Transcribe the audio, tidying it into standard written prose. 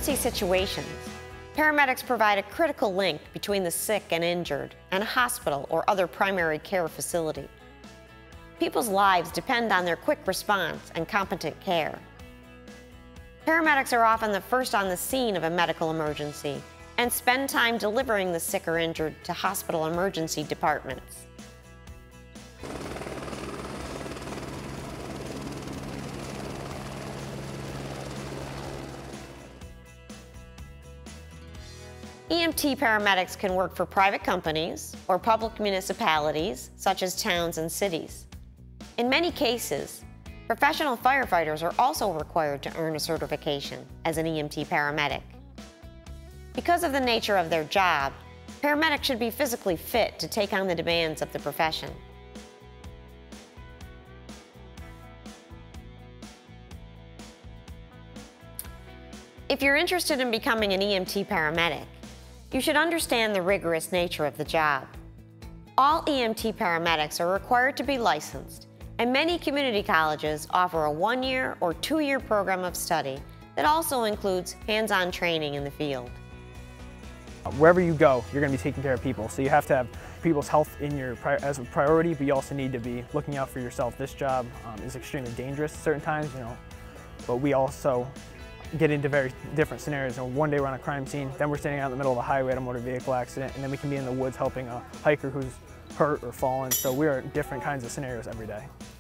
emergency situations, paramedics provide a critical link between the sick and injured and a hospital or other primary care facility. People's lives depend on their quick response and competent care. Paramedics are often the first on the scene of a medical emergency and spend time delivering the sick or injured to hospital emergency departments. EMT paramedics can work for private companies or public municipalities, such as towns and cities. In many cases, professional firefighters are also required to earn a certification as an EMT paramedic. Because of the nature of their job, paramedics should be physically fit to take on the demands of the profession. If you're interested in becoming an EMT paramedic, you should understand the rigorous nature of the job. All EMT paramedics are required to be licensed, and many community colleges offer a 1-year or 2-year program of study that also includes hands-on training in the field. Wherever you go, you're going to be taking care of people, so you have to have people's health as a priority, but you also need to be looking out for yourself. This job is extremely dangerous at certain times, but we also get into very different scenarios. One day we're on a crime scene, then we're standing out in the middle of a highway at a motor vehicle accident, and then we can be in the woods helping a hiker who's hurt or fallen. So we are in different kinds of scenarios every day.